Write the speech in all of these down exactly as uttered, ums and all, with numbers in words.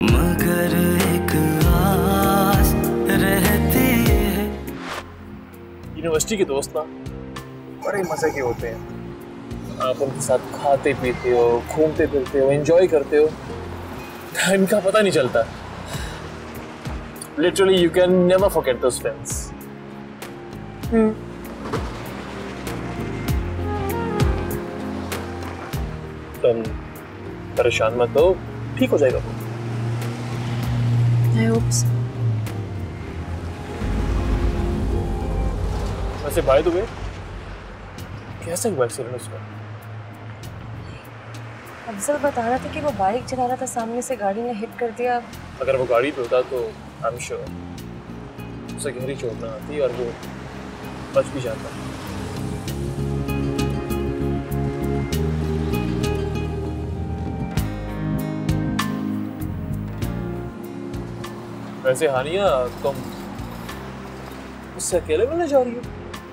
मगर एक आस रहती है। यूनिवर्सिटी के दोस्त ना बड़े मजे के होते हैं। आप उनके साथ खाते पीते हो, घूमते फिरते हो, एंजॉय करते हो, टाइम का पता नहीं चलता। Literally, you can never forget those friends. Hmm. तुम परेशान मत हो, ठीक हो जाएगा वो। I hope so. वैसे बाय द वे, कैसे हुआ एक्सीडेंट उसका? अफजल बता रहा था कि वो बाइक चला रहा था, सामने से गाड़ी ने हिट कर दिया। अगर वो गाड़ी पे होता तो आई एम श्योर उसे गहरी चोट ना आती और वो बच भी जाता। वैसे हानिया, तुम उससे अकेले मिलने जा रही हो?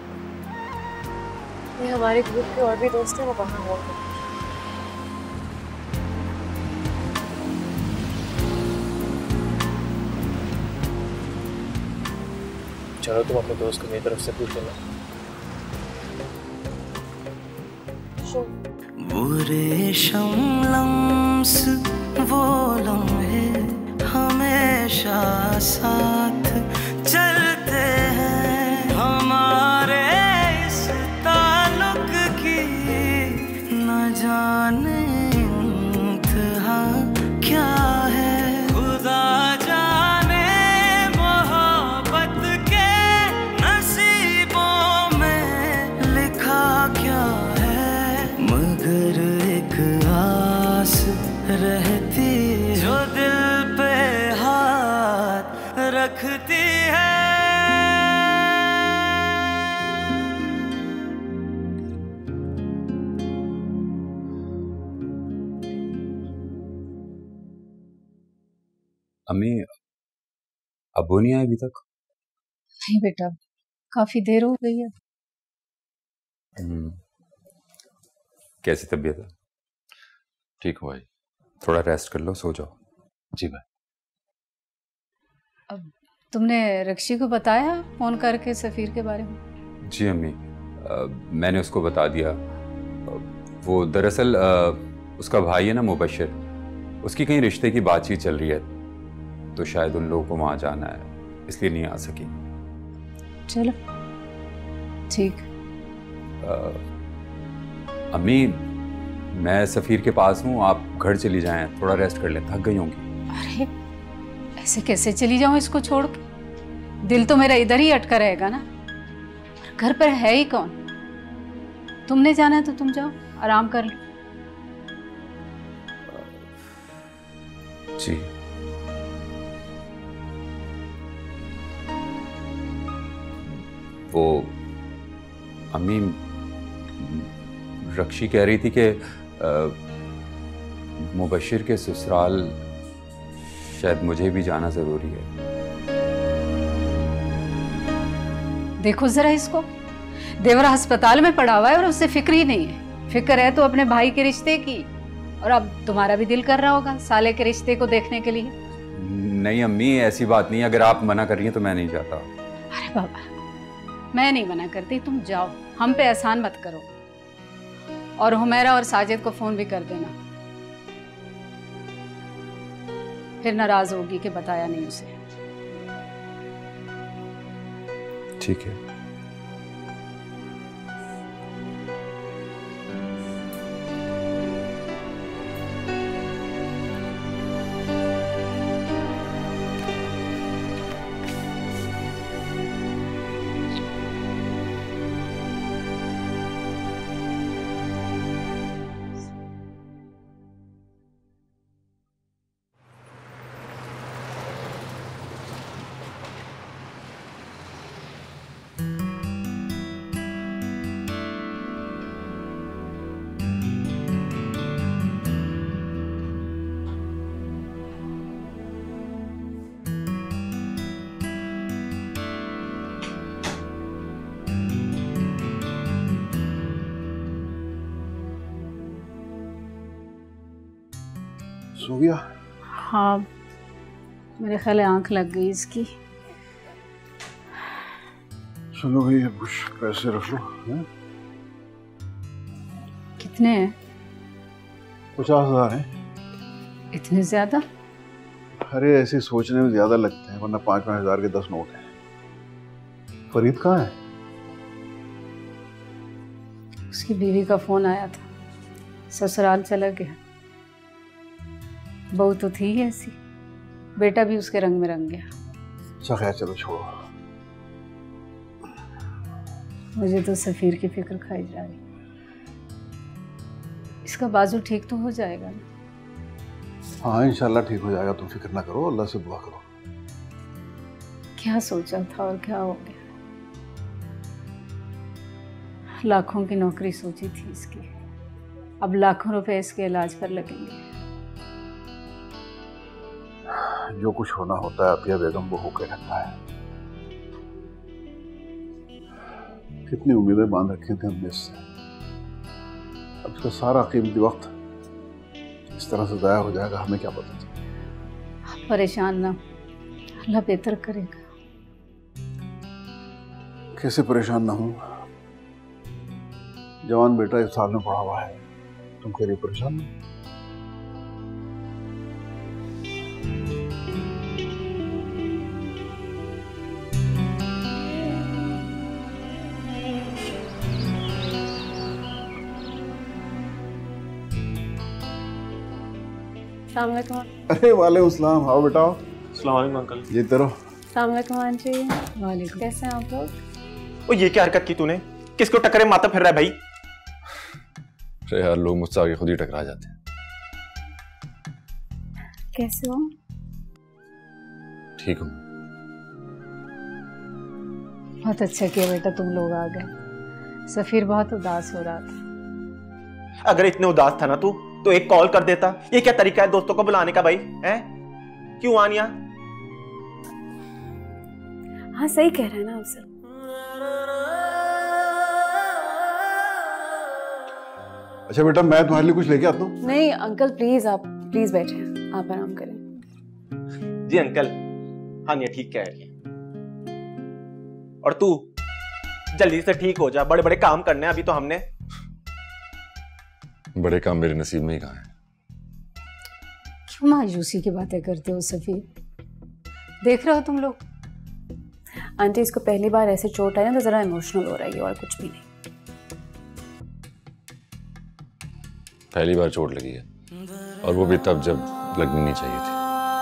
ये हमारे ग्रुप के और भी दोस्त हैं, वो कहाँ होंगे? चलो तुम अपने दोस्त को मेरी तरफ से पूछ लेना। बुरे शम्लम्स वो लम्हे हमेशा साथ चलते हैं, हमारे इस ताल्लुक की न जाने इंतहा क्या है। खुदा जाने मोहब्बत के नसीबों में लिखा क्या है, मगर एक आस रहती जो दिल पे हाथ रखती है। अम्मी, अब्बू नहीं आए अभी तक? नहीं बेटा, काफी देर हो गई है। कैसी तबीयत है? ठीक हो भाई। थोड़ा रेस्ट कर लो, सो जाओ। जी भाई। अब तुमने रक्षी को बताया फोन करके सफीर के बारे में? जी अम्मी, आ, मैंने उसको बता दिया। वो दरअसल उसका भाई है ना मुबशिर, उसकी कहीं रिश्ते की बातचीत चल रही है, तो शायद उन लोगों को वहाँ जाना है, इसलिए नहीं आ सकी। चलो ठीक। अम्मी, मैं सफीर के पास हूँ, आप घर चली जाएं, थोड़ा रेस्ट कर लें, थक गई होंगी। अरे ऐसे कैसे चली जाऊँ इसको छोड़ के? दिल तो मेरा इधर ही अटका रहेगा ना, घर पर है ही कौन? तुमने जाना है तो तुम जाओ, आराम कर लो। जी। वो अम्मी, रक्षी कह रही थी कि मुबशिर के ससुराल शायद मुझे भी जाना जरूरी है। देखो जरा इसको, देवरा अस्पताल में पड़ा हुआ है और उससे फिक्र ही नहीं है। फिक्र है तो अपने भाई के रिश्ते की, और अब तुम्हारा भी दिल कर रहा होगा साले के रिश्ते को देखने के लिए। नहीं अम्मी, ऐसी बात नहीं, अगर आप मना कर रही हैं तो मैं नहीं जाता। अरे बाबा, मैं नहीं मना करती, तुम जाओ, हम पे एहसान मत करो। और हुमेरा और साजिद को फोन भी कर देना, फिर नाराज होगी कि बताया नहीं उसे। ठीक है। सो गया? हाँ, मेरे ख्याल है आंख लग गई इसकी। चलो भाई कुछ पैसे रख लो। है? कितने हैं? पचास हजार है। इतने ज्यादा? अरे ऐसे सोचने में ज्यादा लगते हैं, वरना पाँच पाँच हजार के दस नोट हैं। फरीद कहाँ है? उसकी बीवी का फोन आया था, ससुराल चला गया। बहू तो थी ही ऐसी, बेटा भी उसके रंग में रंग गया। अच्छा खैर चलो छोड़ो। मुझे तो सफीर की फिक्र खाई जा रही। इसका बाजू ठीक तो हो जाएगा ना? हाँ इंशाल्लाह ठीक हो जाएगा, तुम फिक्र ना करो, अल्लाह से दुआ करो। क्या सोचा था और क्या हो गया। लाखों की नौकरी सोची थी इसकी, अब लाखों रुपए इसके इलाज पर लगेंगे। जो कुछ होना होता है अतिया बेगम वो होकर रखता है। कितनी उम्मीदें बांध रखी थी हमने इससे, अब इसका सारा कीमती वक्त इस तरह से जाया हो जाएगा, हमें क्या पता था। परेशान ना, अल्लाह बेहतर करेगा। कैसे परेशान ना हूं, जवान बेटा इस साल में पढ़ा हुआ है, तुम कह रही परेशान ना। अरे वालेकुम सलाम, आओ बेटा। अस्सलाम वालेकुम अंकल। ये तेरो। सलामुअलैकुम आंटी। वालेकुम। कैसे हैं आप लोग? ओ ये क्या हरकत की तूने? किसको टक्करे माता फिर रहा है भाई? अरे यार लोग मुझसे आगे खुद ही टकरा जाते हैं। कैसे हो? ठीक हूँ। बहुत अच्छा किया बेटा तुम लोग आ गए। सफीर बहुत उदास हो रहा था। अगर इतने उदास था ना तू तो एक कॉल कर देता। ये क्या तरीका है दोस्तों को बुलाने का भाई? हैं? क्यों आनिया? हाँ सही कह रहे हैं ना अफसर। अच्छा बेटा मैं तुम्हारे लिए कुछ लेके आता हूँ। नहीं अंकल प्लीज, आप प्लीज बैठे, आप आराम करें। जी अंकल, हानिया ठीक कह रही है। और तू जल्दी से ठीक हो जा, बड़े बड़े काम करने हैं अभी तो हमने। बड़े काम मेरे नसीब में ही कहाँ है। क्यों मायूसी की बातें करते हो सफीर? देख रहे हो तुम लोग, आंटी इसको पहली बार ऐसे चोट आई ना तो जरा इमोशनल हो रही है और कुछ भी नहीं। पहली बार चोट लगी है, और वो भी तब जब लगनी नहीं चाहिए थी।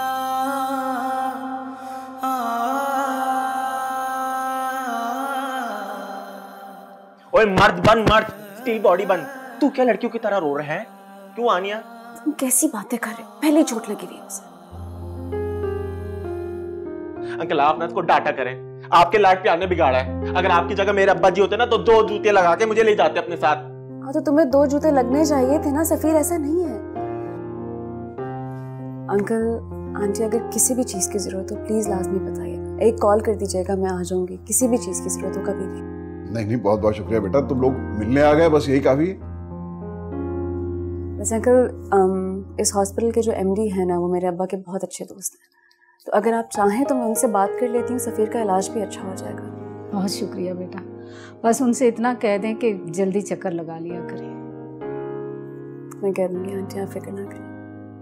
ओए मर्द बन, मर्द, स्टील बॉडी बन। तू क्या लड़कियों की तरह रो रहा है? क्यों आनिया? तुम कैसी बातें कर रहे हो? पहली चोट लगी रही है उसे। अंकल आप ना इसको डांटा करें, आपके लाड प्यार ने बिगाड़ा है। अगर आपकी जगह मेरे अब्बा जी होते ना तो दो जूते लगा के मुझे ले जाते अपने साथ। हाँ तो तुम्हें दो जूते लगने चाहिए थे ना सफीर, ऐसा नहीं है। अंकल आंटी अगर किसी भी चीज की जरूरत हो प्लीज लाजमी बताइएगा, एक कॉल कर दीजिएगा, मैं आ जाऊंगी। किसी भी चीज की जरूरत हो कभी भी। नहीं नहीं बहुत बहुत शुक्रिया बेटा, तुम लोग मिलने आ गए, बस यही काफी है। वैसे अंकल इस हॉस्पिटल के जो एमडी है ना वो मेरे अब्बा के बहुत अच्छे दोस्त हैं, तो अगर आप चाहें तो मैं उनसे बात कर लेती हूँ, सफीर का इलाज भी अच्छा हो जाएगा। बहुत शुक्रिया बेटा, बस उनसे इतना कह दें कि जल्दी चक्कर लगा लिया करें। मैं कह दूंगी आंटी, आप फिक्र ना करें।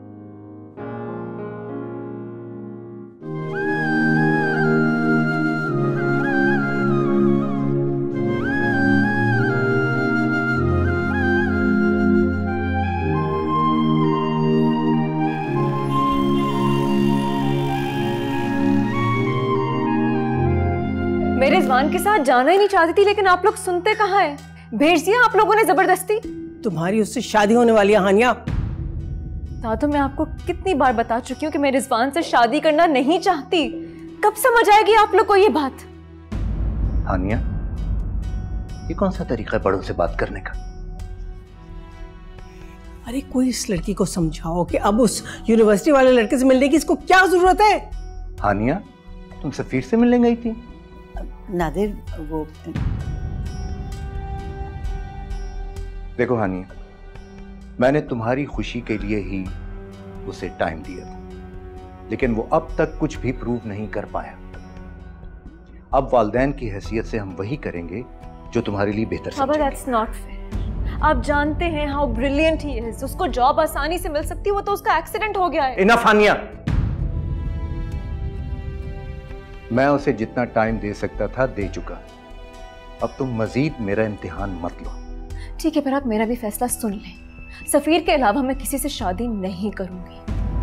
रिजवान के साथ जाना ही नहीं चाहती थी, लेकिन आप लोग सुनते कहाँ हैं? भेज दिया आप लोगों ने जबरदस्ती। तुम्हारी उससे शादी होने वाली है हानिया। दादू मैं आपको कितनी बार बता चुकी हूँ कि मैं रिजवान से शादी करना नहीं चाहती। कब समझ आएगी आप लोग को ये बात? हानिया ये कौन सा तरीका है बड़ों से बात करने का? अरे कोई इस लड़की को समझाओ कि अब उस यूनिवर्सिटी वाले लड़के से मिलने की इसको क्या जरूरत है। हानिया तुम सफीर से मिलने गई थी? नादिर वो देखो हानिया, मैंने तुम्हारी खुशी के लिए ही उसे टाइम दिया था, लेकिन वो अब तक कुछ भी प्रूव नहीं कर पाया। अब वालिदैन की हैसियत से हम वही करेंगे जो तुम्हारे लिए बेहतर समझेंगे। that's not fair। आप जानते हैं हाउ ब्रिलियंट ही है, उसको जॉब आसानी से मिल सकती है, वो तो उसका एक्सीडेंट हो गया है। इनफ हानिया, मैं उसे जितना टाइम दे सकता था दे चुका। अब तुम मजीद मेरा इम्तिहान मत लो। ठीक है, पर आप मेरा भी फैसला सुन लें। सफीर के अलावा मैं किसी से शादी नहीं करूंगी।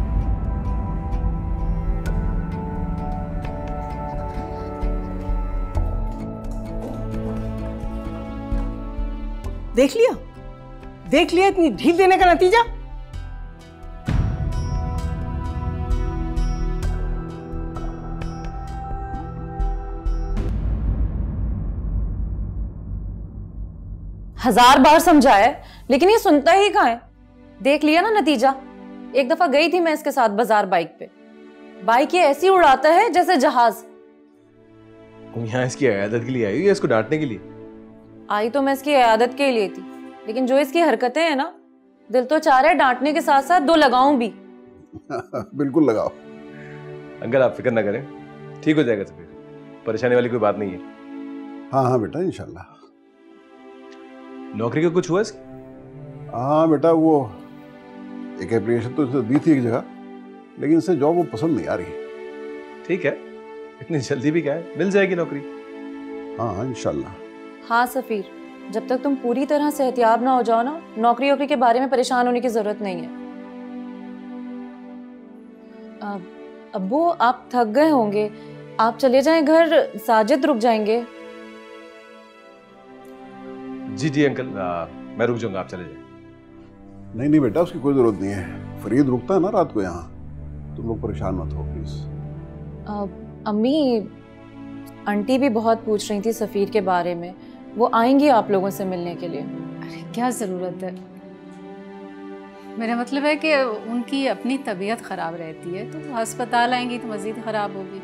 देख लिया देख लिया इतनी ढील देने का नतीजा। हजार बार समझाया लेकिन ये सुनता ही कहाँ है। देख लिया ना नतीजा। एक दफा गई थी मैं इसके साथ बाजार बाइक पे, बाइक ये ऐसी उड़ाता है जैसे जहाज। तुम यहाँ इसकी इयादत के लिए आई हो या इसको डांटने के लिए? आई तो मैं इसकी इयादत के लिए थी, लेकिन जो इसकी हरकतें हैं ना, दिल तो चाह रहा है डांटने के साथ साथ दो लगाऊं भी। बिल्कुल लगाओ। अंकल आप फिक्र ना करें, ठीक हो जाएगा सफीर, परेशानी वाली कोई बात नहीं है। हाँ हाँ बेटा, इंशाल्लाह। नौकरी का कुछ हुआ इसकी? हाँ बेटा, वो एक एप्लीकेशन तो इसे दी थी एक जगह, लेकिन इसे जॉब वो पसंद नहीं आ रही। ठीक है, इतनी जल्दी भी क्या है, मिल जाएगी नौकरी। हाँ हाँ इंशाल्लाह। हाँ सफीर, जब तक तुम पूरी तरह से एहतियात ना हो जाओ ना, नौकरी वोकरी के बारे में परेशान होने की जरूरत नहीं है। अब्बू आप थक गए होंगे, आप चले जाएं घर, साजिद रुक जाएंगे। जी जी अंकल, आ, मैं रुक जाऊंगा, आप चले जाएं। नहीं नहीं बेटा, उसकी कोई जरूरत नहीं है। फरीद रुकता है ना रात को यहाँ, तुम लोग परेशान मत हो प्लीज। अम्मी, आंटी भी बहुत पूछ रही थी सफीर के बारे में, वो आएंगी आप लोगों से मिलने के लिए। अरे क्या ज़रूरत है, मेरा मतलब है कि उनकी अपनी तबीयत ख़राब रहती है तो अस्पताल आएंगी तो मज़ीद ख़राब होगी।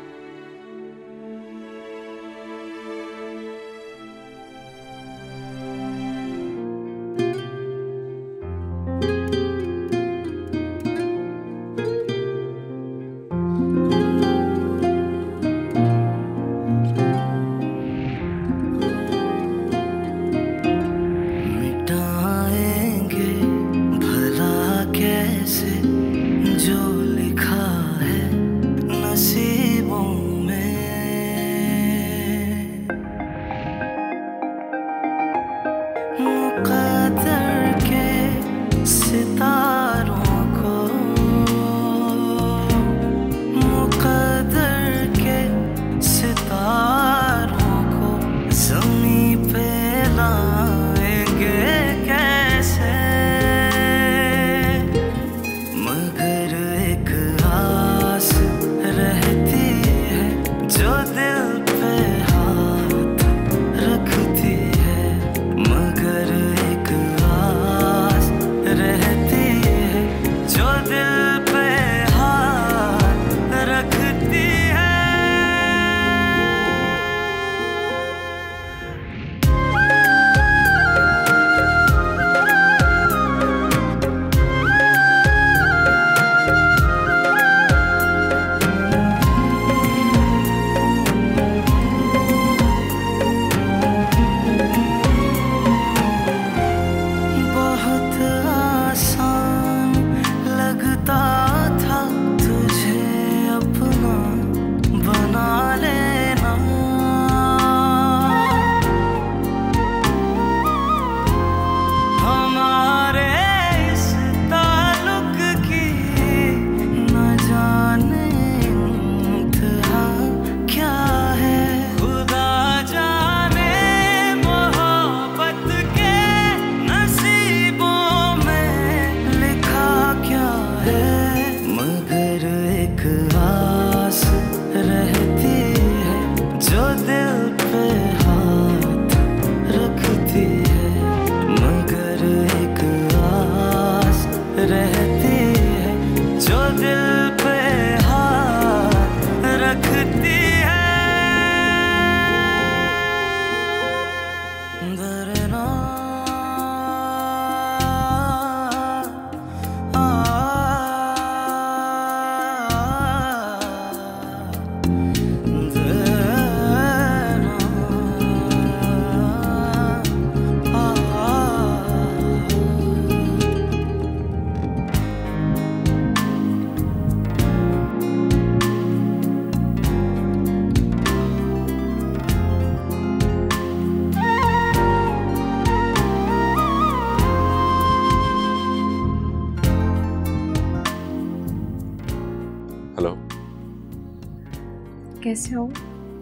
कैसे हो?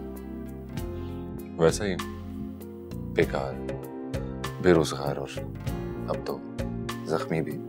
वैसा ही बेकार, बेरोजगार और अब तो जख्मी भी।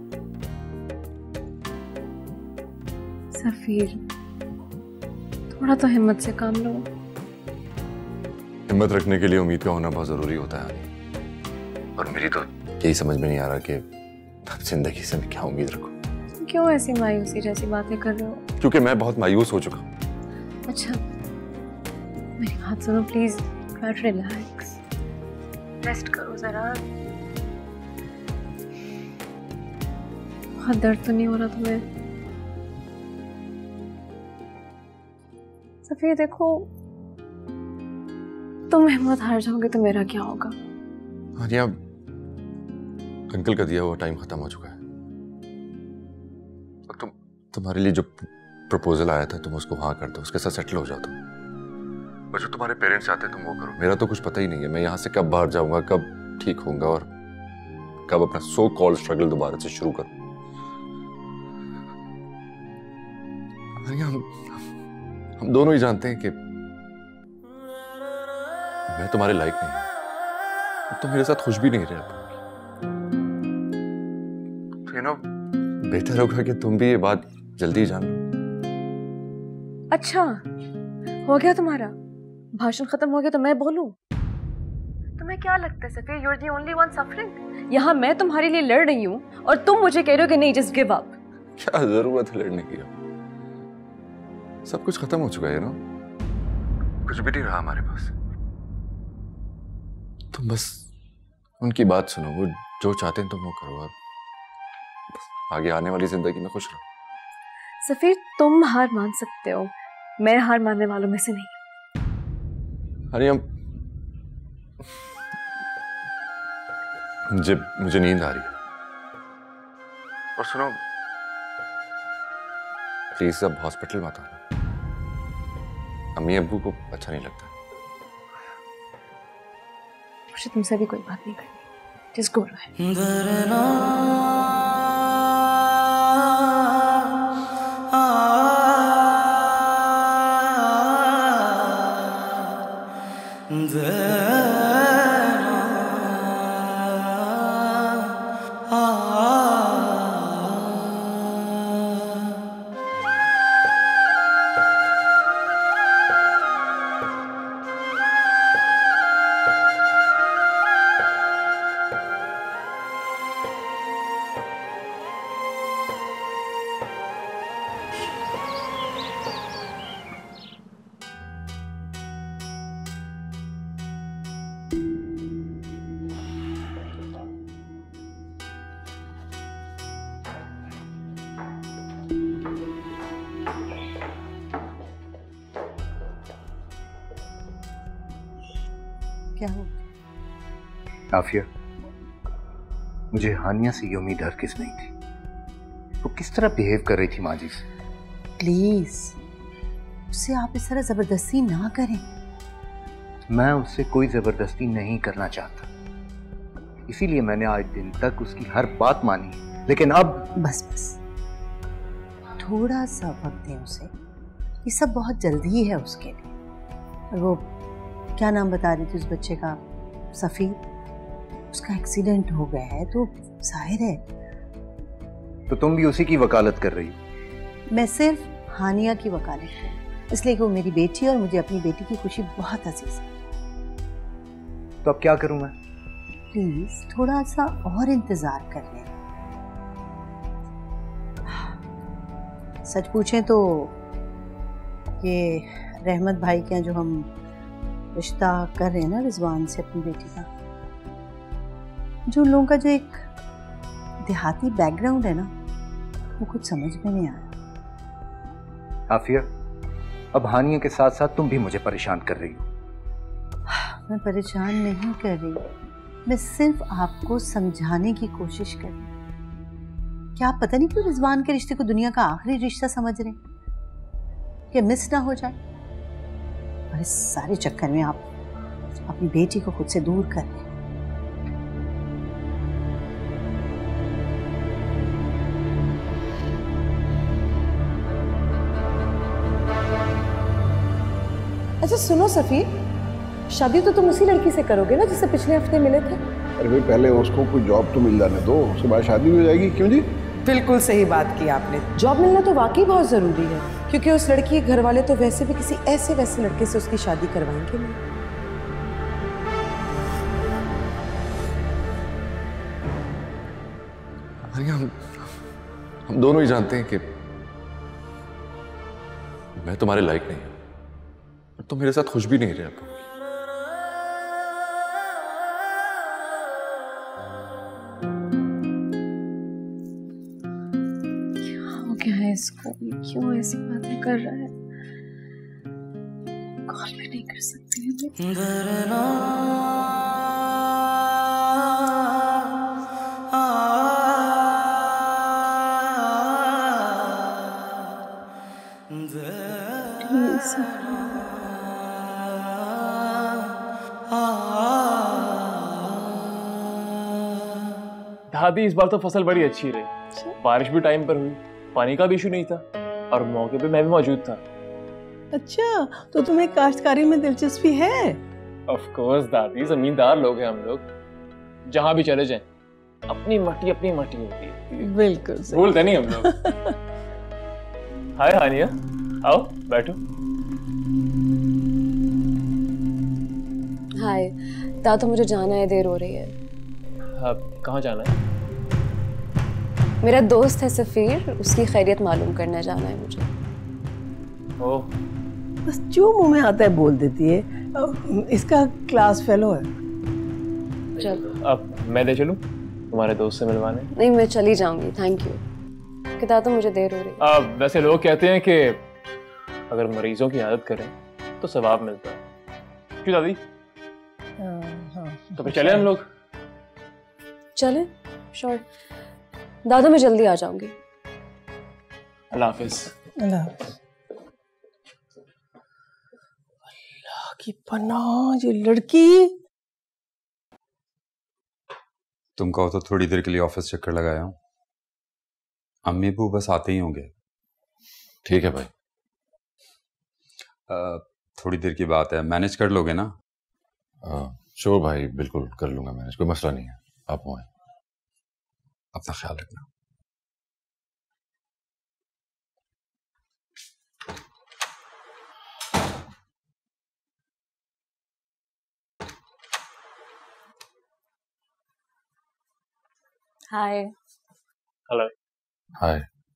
सफीर, थोड़ा तो हिम्मत से काम लो। हिम्मत रखने के लिए उम्मीद का होना बहुत जरूरी होता है, और मेरी तो यही समझ में नहीं आ रहा कि जिंदगी से मैं क्या उम्मीद रखूं। क्यों ऐसी मायूसी जैसी बातें कर रहे हो? क्योंकि मैं बहुत मायूस हो चुका हूं। अच्छा, मेरी बात सुनो प्लीज। रिलैक्स, रेस्ट करो जरा। बहुत दर्द तो नहीं हो रहा तुम्हें? सफीर देखो, तुम हिम्मत हार जाओगे तो मेरा क्या होगा? हानिया, अंकल का दिया हुआ टाइम खत्म हो चुका है। और तुम तुम्हारे लिए जो प्रपोजल आया था तुम उसको हाँ कर दो, उसके साथ सेटल हो जाओ तुम। और जो तुम्हारे पेरेंट्स चाहते हैं तुम वो करो। मेरा तो कुछ पता ही नहीं है मैं यहाँ से कब बाहर जाऊंगा, कब ठीक होऊंगा और कब अपना सो कॉल्ड स्ट्रगल दोबारा से शुरू करूं। हम, हम दोनों ही जानते हैं कि मैं तुम्हारे लायक नहीं हूं, तुम मेरे साथ खुश भी नहीं रहे। तो यू नो बेहतर होगा कि तुम भी ये बात जल्दी जान लो। अच्छा, हो गया तुम्हारा भाषण खत्म हो गया तो मैं बोलूं? तुम्हें क्या लगता है Safeer, you are the only one suffering? यहाँ मैं तुम्हारे लिए लड़ रही हूँ और तुम मुझे कह रहे हो कि नहीं, जस्ट गिव अप। क्या जरूरत है लड़ने की? सब कुछ खत्म हो चुका है ना, कुछ भी नहीं रहा हमारे पास। तुम बस उनकी बात सुनो, वो जो चाहते हैं तुम वो करो और बस आगे आने वाली जिंदगी में खुश रहो। सफीर, तुम हार मान सकते हो, मैं हार मानने वालों में से नहीं। हनिया, मुझे मुझे नींद आ रही है। और सुनो प्लीज अब हॉस्पिटल मत आना, अम्मी अब्बू को अच्छा नहीं लगता। मुझे तुमसे भी कोई बात नहीं करनी, जस्ट गो रहे। क्या हो? आफिया, मुझे हानिया से ये उम्मीद हरगिज़ नहीं थी। वो किस तरह बिहेव कर रही थी माँ जी से। प्लीज उससे आप इस तरह जबरदस्ती ना करें। मैं उससे कोई जबरदस्ती नहीं करना चाहता, इसीलिए मैंने आज दिन तक उसकी हर बात मानी, लेकिन अब बस बस थोड़ा सा वक्त दें उसे, ये सब बहुत जल्दी है उसके लिए। और वो क्या नाम बता रही थी उस बच्चे का? सफीर, उसका एक्सीडेंट हो गया है तो जाहिर है। तो तुम भी उसी की वकालत कर रही हो? मैं सिर्फ हानिया की वकालत कर रही हूँ, इसलिए कि वो मेरी बेटी है और मुझे अपनी बेटी की खुशी बहुत अजीज है। तो अब क्या करूं मैं? प्लीज थोड़ा सा और इंतजार कर लें। सच पूछें तो ये रहमत भाई के जो हम रिश्ता कर रहे हैं ना रिजवान से अपनी बेटी का, जो उन लोगों का जो एक देहाती बैकग्राउंड है ना, वो कुछ समझ में नहीं आ रहा। आफिया, अब हानिया के साथ साथ तुम भी मुझे परेशान कर रही हो। मैं परेशान नहीं कर रही, मैं सिर्फ आपको समझाने की कोशिश कर रही हूँ। क्या आप पता नहीं क्यों रिजवान के रिश्ते को दुनिया का आखिरी रिश्ता समझ रहे हैं, कि मिस ना हो जाए। और इस सारे चक्कर में आप अपनी बेटी को खुद से दूर कर रहे हैं। अच्छा सुनो सफीर, शादी तो तुम उसी लड़की से करोगे ना जिससे पिछले हफ्ते मिले थे? अरे भाई पहले उसको कोई जॉब तो मिल जाने दो, उसके बाद शादी हो जाएगी। क्यों जी? बिल्कुल सही बात की आपने। जॉब मिलना तो वाकई बहुत जरूरी है, क्योंकि उस लड़की के घर वाले तो वैसे भी किसी ऐसे वैसे लड़के से उसकी शादी करवाएंगे नहीं। हम हम दोनों ही जानते हैं कि मैं तुम्हारे लायक नहीं हूं, तुम मेरे साथ खुश भी नहीं रह पाओगे। क्या है इसको, क्यों ऐसी बातें कर रहा है? कॉल भी नहीं कर सकती है। दादी इस बार तो फसल बड़ी अच्छी रही, बारिश भी टाइम पर हुई, पानी का भी इशू नहीं था और मौके पे मैं भी मौजूद था। अच्छा, तो तुम्हें काश्तकारी में दिलचस्पी है? ऑफ कोर्स दादी, जमींदार लोग हैं हम लोग, जहां भी चले जाएं अपनी मट्टी अपनी मट्टी होती है। बिल्कुल भूलते नहीं हम लोग। हाय हानिया, आओ बैठो। हाय दादू, मुझे जाना है, देर हो रही है। आप कहाँ जाना है? मेरा दोस्त है सफीर, उसकी खैरियत मालूम करने जाना है मुझे। ओह, बस जो मुंह में आता है बोल देती है। इसका क्लास फेलो है। चल अब मैं दे चलूं तुम्हारे दोस्त से मिलवाने? नहीं, मैं चली जाऊंगी, थैंक यू। कि दादू मुझे देर हो रही है। अब वैसे लोग कहते हैं कि अगर मरीजों की आदत करें तो सवाब मिलता है। क्यों दादी? हाँ, तो फिर चले हम लोग? चले, श्योर। दादू मैं जल्दी आ जाऊंगी। अल्लाह हाफिज। अल्लाह अल्लाह की पनाह, ये लड़की। तुम कहो तो थोड़ी देर के लिए ऑफिस चक्कर लगाया हूँ। अम्मी अबू बस आते ही होंगे। ठीक है भाई। आ, थोड़ी देर की बात है, मैनेज कर लोगे ना? श्योर भाई, बिल्कुल कर लूंगा मैनेज, कोई मसला नहीं है। आप वहाँ अपना ख्याल रखना। हाय। हेलो। हाय।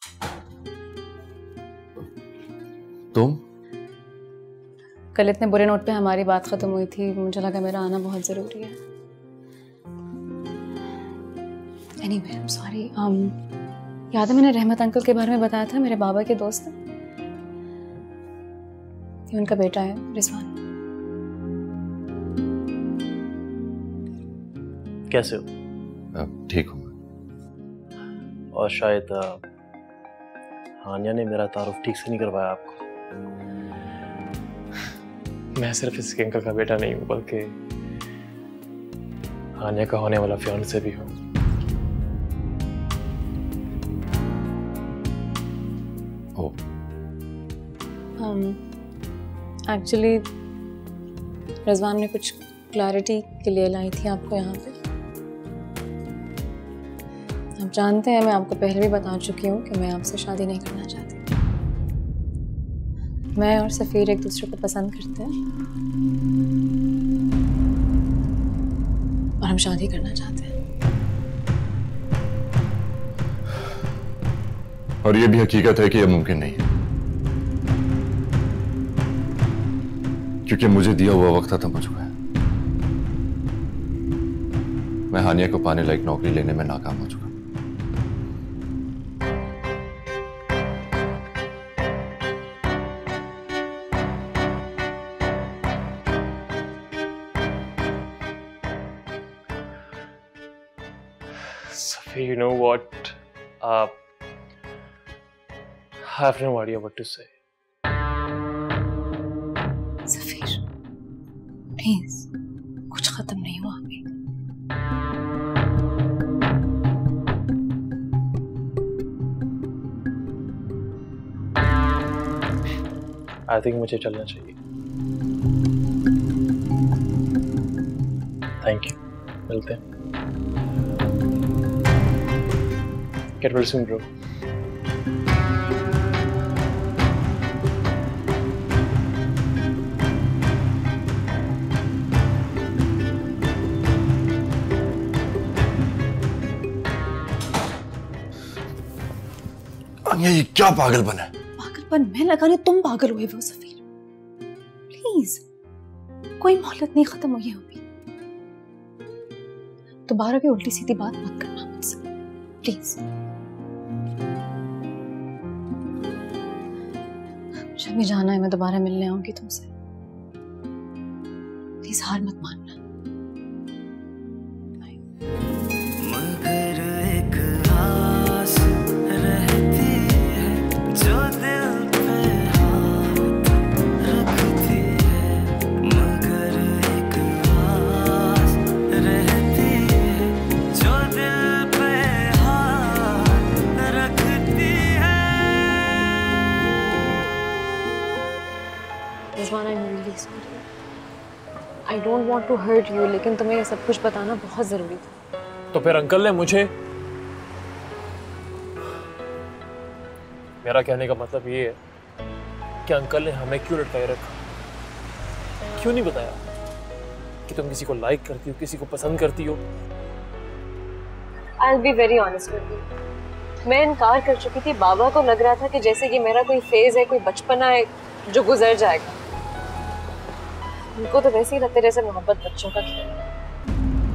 तुम? कल इतने बुरे नोट पे हमारी बात खत्म हुई थी, मुझे लगा मेरा आना बहुत जरूरी है। Anyway, I'm sorry. Um, याद है मैंने रहमत अंकल के बारे में बताया था, मेरे बाबा के दोस्त हैं। ये उनका बेटा है रिजवान। कैसे हो? ठीक हूँ। और शायद हानिया ने मेरा तारुफ ठीक से नहीं करवाया आपको। मैं सिर्फ इस अंकल का बेटा नहीं हूँ, बल्कि हानिया का होने वाला फियांसे भी हूँ। एक्चुअली um, रिजवान ने कुछ क्लैरिटी के लिए लाई थी आपको यहाँ पे। आप जानते हैं, मैं आपको पहले भी बता चुकी हूँ कि मैं आपसे शादी नहीं करना चाहती। मैं और सफीर एक दूसरे को पसंद करते हैं और हम शादी करना चाहते हैं। और ये भी हकीकत है कि यह मुमकिन नहीं है, क्योंकि मुझे दिया हुआ वक्त खत्म हो चुका है। मैं हानिया को पाने लायक नौकरी लेने में नाकाम हो चुका। Safi, you know what? Uh, I have no idea what to say. Safeer, please, कुछ खत्म नहीं हुआ अभी। I think मुझे चलना चाहिए। थैंक यू, मिलते हैं। Get well soon bro. ये क्या पागलपन है? पागलपन मैं लगा रही, तुम पागल हुए वो सफीर। प्लीज कोई मोहलत नहीं खत्म हुई है अभी। दोबारा भी उल्टी सीधी बात मत करना मुझसे प्लीज। मुझे भी जाना है, मैं दोबारा मिलने आऊंगी तुमसे। प्लीज हार मत मानना। Rizwan, I'm really sorry. I don't want to hurt you, लेकिन तुम्हें ये सब कुछ बताना बहुत जरूरी था। तो फिर अंकल ने मुझे, मेरा कहने का मतलब ये है कि अंकल ने हमें क्यों लटकाए रखा, क्यों नहीं बताया कि तुम किसी को लाइक करती हो, किसी को पसंद करती हो। I'll be very honest with you. मैं इनकार कर चुकी थी। बाबा को लग रहा था कि जैसे कि मेरा कोई फेज है, कोई बचपना है जो गुजर जाएगा। उनको तो वैसे ही लगता है जैसे मोहब्बत बच्चों का खेल है।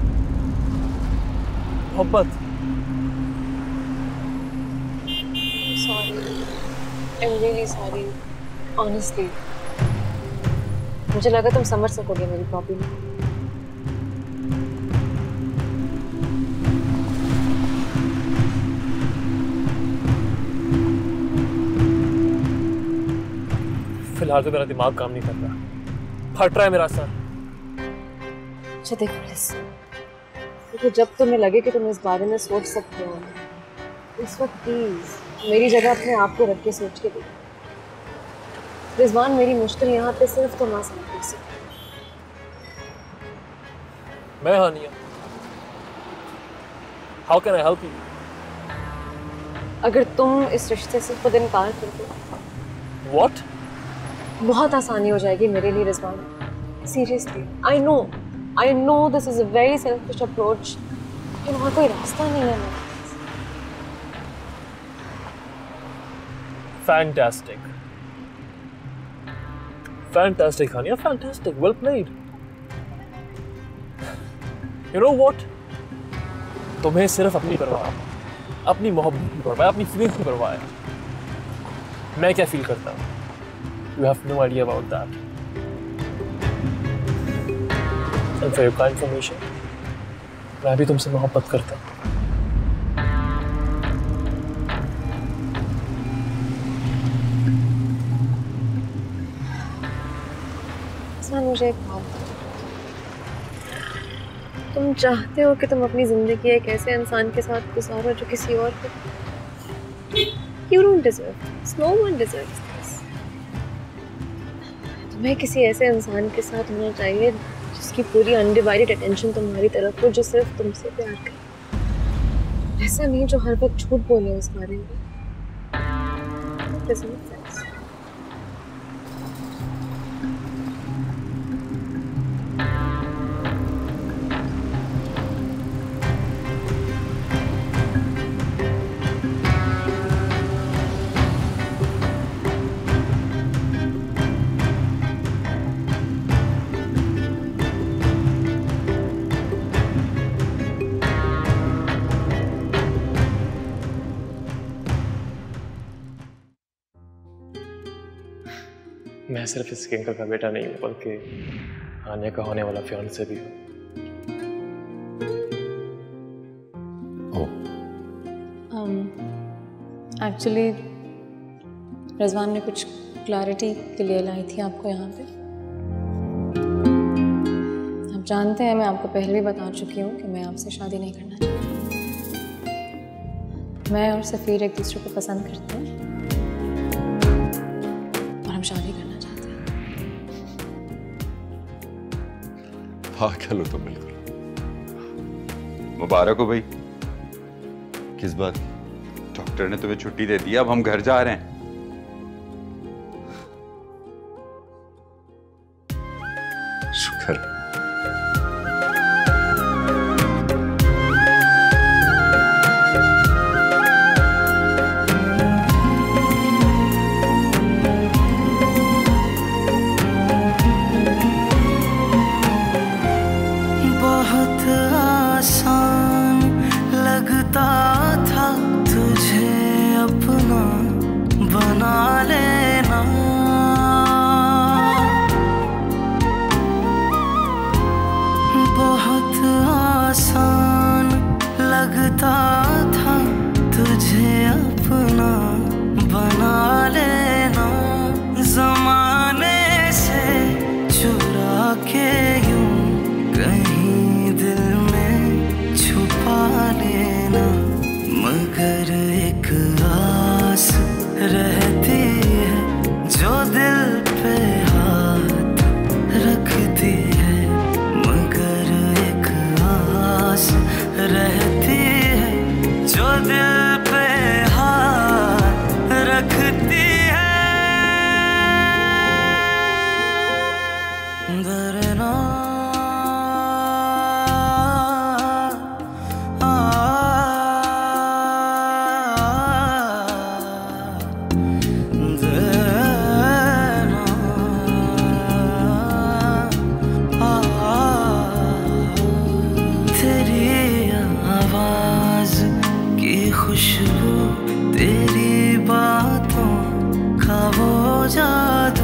मोहब्बत? Sorry. I'm really sorry. Honestly. मुझे लगा तुम समझ सकोगे मेरी प्रॉब्लम। फिलहाल तो मेरा दिमाग काम नहीं कर रहा, फट रहा है मेरा सर। अच्छा देखो लिसन, देखो जब तुम्हें लगे कि तुम इस बारे में सोच सकते हो, इस वक्त प्लीज मेरी जगह अपने आप को रख के सोच के देखो। रिजवान, मेरी मुश्किल यहाँ पे सिर्फ तुम आसान कर सकते हो। मैं Hania, how can I help you? अगर तुम इस रिश्ते से खुद इनकार कर दो, व्हाट? बहुत आसानी हो जाएगी मेरे लिए Rizwan. Seriously, I know I know this is a very selfish approach, लेकिन वहाँ कोई रास्ता नहीं है मेरे पास। Fantastic, fantastic Hania, fantastic, well played. You know what, तुम्हें सिर्फ अपनी परवाह है, अपनी मोहब्बत की परवाह है, अपनी फीलिंग्स की परवाह है। मैं क्या फील करता हूँ, you have no idea about that. And for your kind information, मैं भी तुमसे मोहब्बत करता हूँ। सर मुझे एक बात बताओ, तुम चाहते हो कि तुम अपनी जिंदगी एक ऐसे इंसान के साथ गुजारो जो किसी और को, you don't deserve this. No one deserves this. तुम्हें किसी ऐसे इंसान के साथ होना चाहिए जिसकी पूरी अनडिवाइडेड अटेंशन तुम्हारी तरफ हो, जो सिर्फ तुमसे प्यार करे। ऐसा नहीं जो हर वक्त झूठ बोले उस बारे में। मैं सिर्फ इस किंकर का बेटा नहीं हूँ, बल्कि हानिया का होने वाला फियांसे भी हूँ। एक्चुअली रिजवान ने कुछ क्लैरिटी के लिए लाई थी आपको यहाँ पे। आप जानते हैं मैं आपको पहले भी बता चुकी हूँ कि मैं आपसे शादी नहीं करना चाहती। मैं और सफीर एक दूसरे को पसंद करते हैं और हम शादी करना चाहते हैं। हाँ, चलो तो बिल्कुल। मुबारक हो भाई। किस बात? डॉक्टर ने तुम्हें छुट्टी दे दी, अब हम घर जा रहे हैं। शुक्र। बहुत आसान लगता था तुझे अपना बना लेना, बहुत आसान लगता था तुझे अपना बना लेना, जमाने से चुरा के यूं कहीं दिल में छुपा लेना, मगर एक आस रहती है जो दिल पे हाथ रखती है, मगर एक आस रहती है जो दिल पे हाथ रखती है। दरना खुशबू तेरी बातों का वो जादू,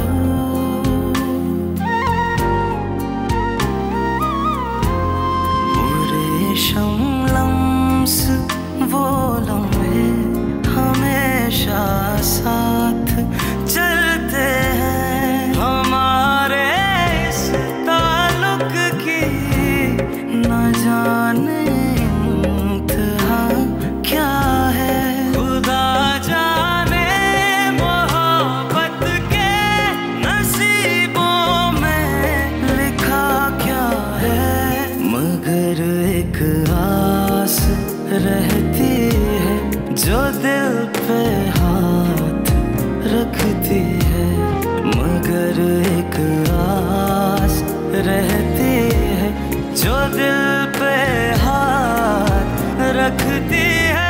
बुरे शम्लम्स वो लम्हे हमेशा साथ चलते हैं, हमारे इस ताल्लुक की न जाने क्या है, खुदा जाने मोहब्बत के नसीबों में लिखा क्या है, मगर एक आस रहती है जो दिल पे हाथ रखती है, मगर एक आस रहती है जो दिल पे हाथ रखती है।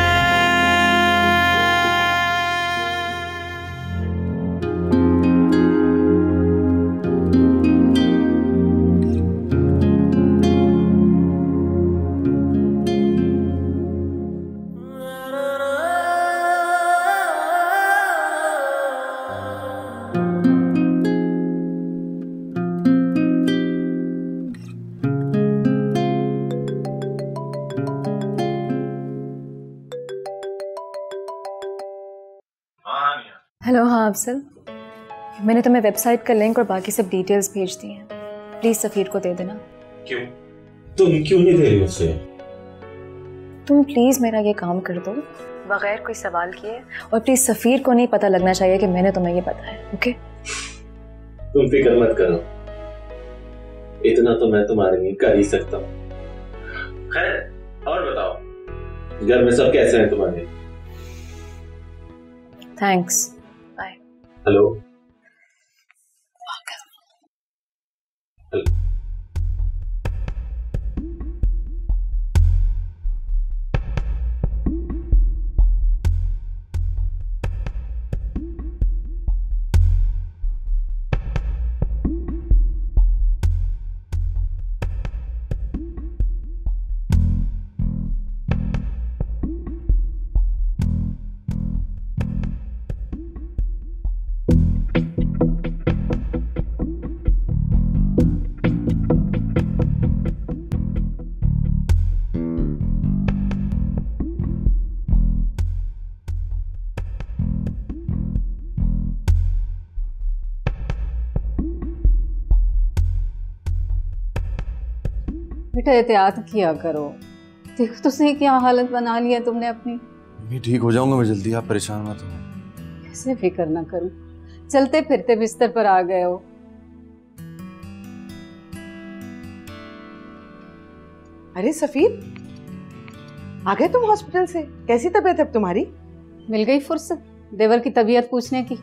हेलो। हाँ अफसल, मैंने तुम्हें वेबसाइट का लिंक और बाकी सब डिटेल्स भेज दी हैं, प्लीज सफीर को दे देना। क्यों? तुम क्यों नहीं दे रही उसे? तुम प्लीज मेरा ये काम कर दो बगैर कोई सवाल किए, और प्लीज सफीर को नहीं पता लगना चाहिए कि मैंने तुम्हें ये बताया। ओके? तुम फिक्र मत करो, इतना तो मैं तुम्हारे लिए कर ही सकता हूँ। खैर और बताओ, घर में सब कैसे हैं तुम्हारे? Thanks, bye. हेलो हेलो बेटा एहतियात किया करो, देखो तो सही क्या हालत बना ली है तुमने अपनी। मैं ठीक हो जाऊंगा मैं जल्दी, आप परेशान मत हो। कैसे फिक्र ना करूं, चलते फिरते बिस्तर पर आ गए हो। अरे सफीर, आ गए तुम हॉस्पिटल से? कैसी तबीयत है अब तुम्हारी? मिल गई फुर्सत देवर की तबीयत पूछने की।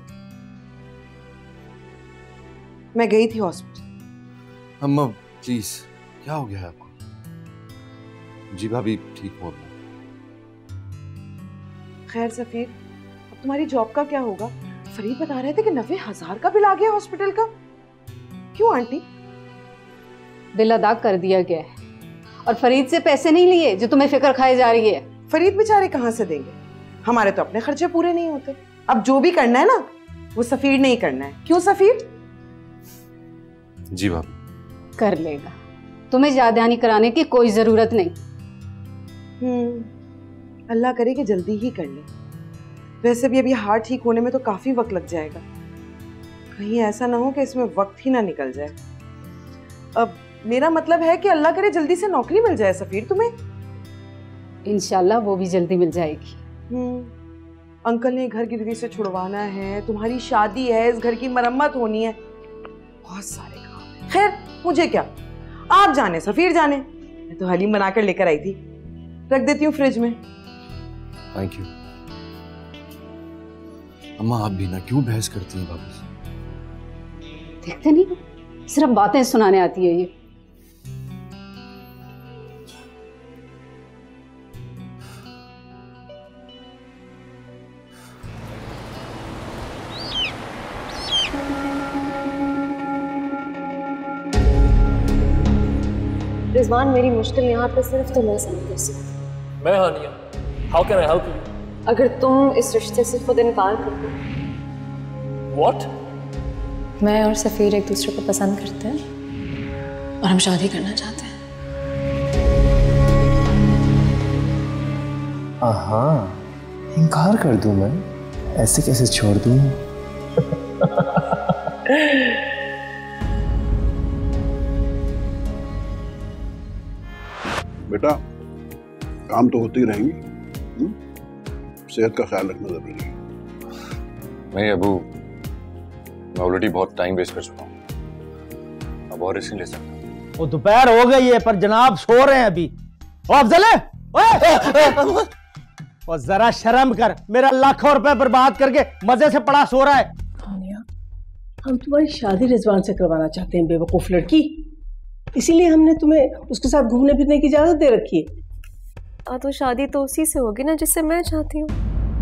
मैं गई थी हॉस्पिटल। अम्मा प्लीज, क्या हो गया है आपको? जी भाभी ठीक हो? खैर सफीर, अब तुम्हारी जॉब का क्या होगा? फरीद बता रहे थे कि नब्बे हजार का बिल आ गया हॉस्पिटल का। क्यों आंटी? बिल अदा कर दिया गया है और फरीद से पैसे नहीं लिए जो तुम्हें फिक्र खाए जा रही है। फरीद बेचारे कहाँ से देंगे? हमारे तो अपने खर्चे पूरे नहीं होते। अब जो भी करना है ना वो सफीर नहीं करना है। क्यों सफीर? जी भाभी। कर लेगा, तुम्हें याद दहानी कराने की कोई जरूरत नहीं। हम्म, अल्लाह करे कि जल्दी ही कर ले। वैसे भी अभी हार्ट ठीक होने में तो काफी वक्त लग जाएगा। कहीं ऐसा ना हो कि इसमें वक्त ही ना निकल जाए। अब मेरा मतलब है कि अल्लाह करे जल्दी से नौकरी मिल जाए सफीर तुम्हें। इंशाल्लाह वो भी जल्दी मिल जाएगी। हम्म, अंकल ने घर गिरवी से छुड़वाना है, तुम्हारी शादी है, इस घर की मरम्मत होनी है, बहुत सारे काम है। खैर मुझे क्या, आप जाने सफीर जाने। मैं तो हलीम बनाकर लेकर आई थी, रख देती हूँ फ्रिज में। Thank you. अम्मा आप भी ना क्यों बहस करती हैं भाभी से? देखते नहीं हो, सिर्फ बातें सुनाने आती है ये। रिजवान, मेरी मुश्किल यहाँ पे सिर्फ तो मैं समझ कर सकती। मैं Hania, how can I help you? अगर तुम इस रिश्ते से खुद इनकार कर दो। व्हाट? मैं और सफीर एक दूसरे को पसंद करते हैं और हम शादी करना चाहते हैं। हाँ, इनकार कर दूं मैं? ऐसे कैसे छोड़ दूं? बेटा काम तो होती रहेंगी, सेहत का ख्याल रखना जरूरी है। नहीं अबू, मैं ऑलरेडी बहुत टाइम वेस्ट कर चुका हूँ, अब और रिस्क नहीं ले सकता। वो दोपहर हो गई है पर जनाब सो रहे हैं अभी। ओ अफजल, और जरा शर्म कर, मेरा लाखों रुपए बर्बाद करके मजे से पड़ा सो रहा है। हानिया, हम तुम्हारी शादी रिजवान से करवाना चाहते हैं, बेवकूफ लड़की, इसीलिए हमने तुम्हें उसके साथ घूमने फिरने की इजाजत दे रखी है। आ तो शादी तो उसी से होगी ना जिससे मैं चाहती हूँ।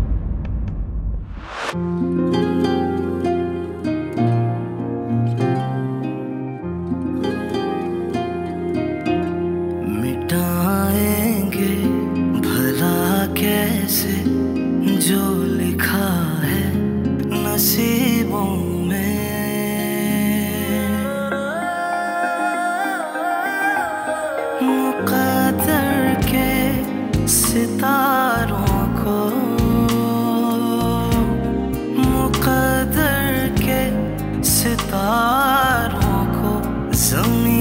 मिटाएंगे भला कैसे जो लिखा है नसीबों में। मुक़द्दर के सितारों को, मुक़द्दर के सितारों को ज़मीन